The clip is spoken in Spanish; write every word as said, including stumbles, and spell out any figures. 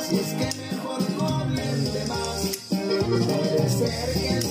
Así es que mejor no hablen de más. Puede ser que